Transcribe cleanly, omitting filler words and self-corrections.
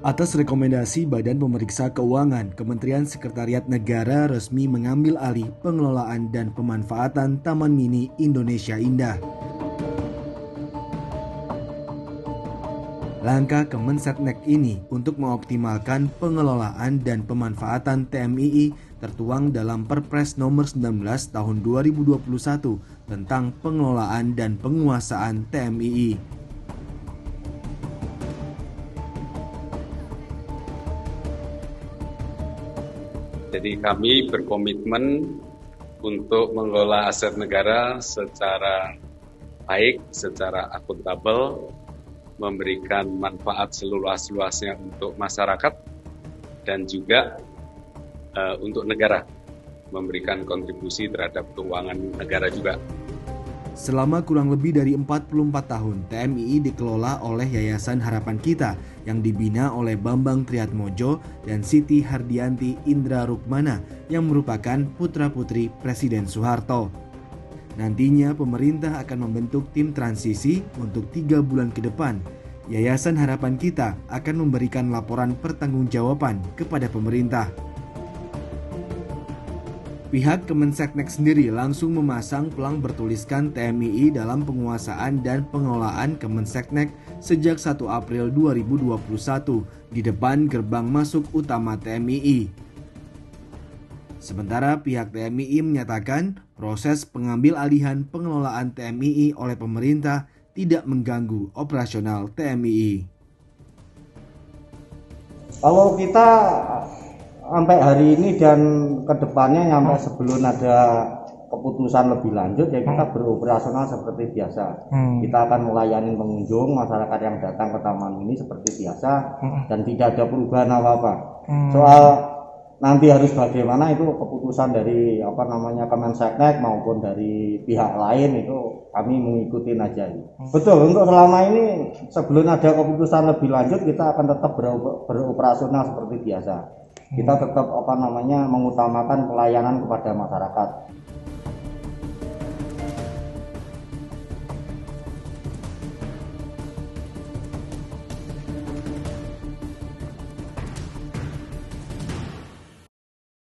Atas rekomendasi Badan Pemeriksa Keuangan, Kementerian Sekretariat Negara resmi mengambil alih pengelolaan dan pemanfaatan Taman Mini Indonesia Indah. Langkah Kemensetnek ini untuk mengoptimalkan pengelolaan dan pemanfaatan TMII tertuang dalam Perpres nomor 19 tahun 2021 tentang pengelolaan dan penguasaan TMII. Jadi kami berkomitmen untuk mengelola aset negara secara baik, secara akuntabel, memberikan manfaat seluas-luasnya untuk masyarakat dan juga untuk negara, memberikan kontribusi terhadap keuangan negara juga. Selama kurang lebih dari 44 tahun, TMII dikelola oleh Yayasan Harapan Kita yang dibina oleh Bambang Triatmojo dan Siti Hardianti Indra Rukmana yang merupakan putra-putri Presiden Soeharto. Nantinya pemerintah akan membentuk tim transisi untuk 3 bulan ke depan. Yayasan Harapan Kita akan memberikan laporan pertanggungjawaban kepada pemerintah. Pihak Kemensetnek sendiri langsung memasang pelang bertuliskan TMII dalam penguasaan dan pengelolaan Kemensetnek sejak 1 April 2021 di depan gerbang masuk utama TMII. Sementara pihak TMII menyatakan proses pengambil alihan pengelolaan TMII oleh pemerintah tidak mengganggu operasional TMII. Kalau kita sampai hari ini dan kedepannya sampai sebelum ada keputusan lebih lanjut ya kita beroperasional seperti biasa. Kita akan melayani pengunjung masyarakat yang datang ke taman ini seperti biasa dan tidak ada perubahan apa-apa. Soal nanti harus bagaimana itu keputusan dari Kemensetnek maupun dari pihak lain itu kami mengikuti aja. Betul, untuk selama ini sebelum ada keputusan lebih lanjut kita akan tetap beroperasional seperti biasa. Kita tetap mengutamakan pelayanan kepada masyarakat.